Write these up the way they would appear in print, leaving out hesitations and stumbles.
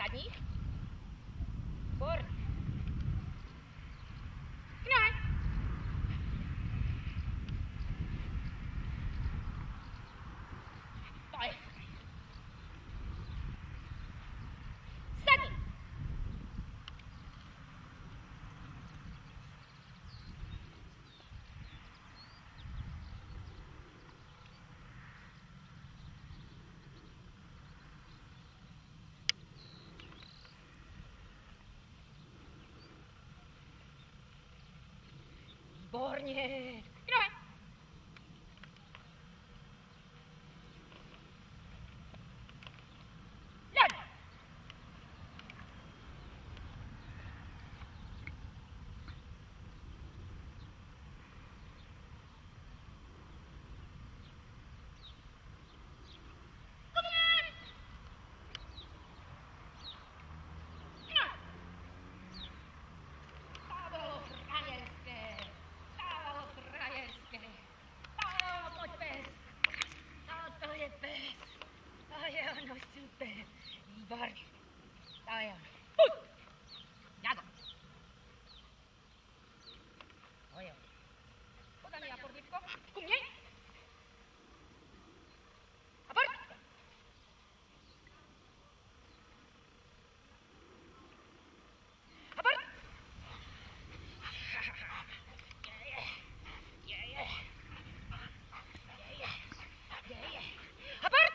Sadni. Výborně. Knaj. To je. Sadni. Výborně. Knaj. Super, výborně. To je ono. Pojď! Jago. To je ono. Podaný a porlivko. Ku mně. A pojď! A pojď! A pojď!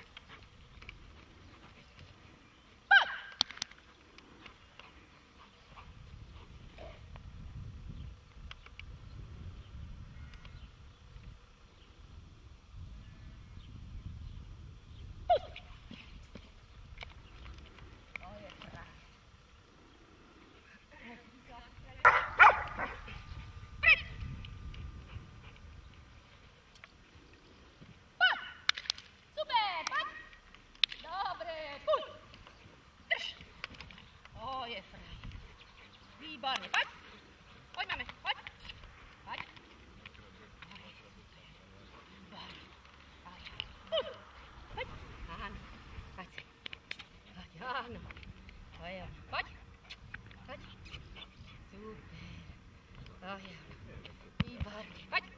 Výborně, pojď. Pojď, máme, pojď. Pojď. Výborně. Pojď. Ano, pojď se. Pojď, ano. To je ono. Pojď. Pojď. Super. To je ono. Výborně, pojď.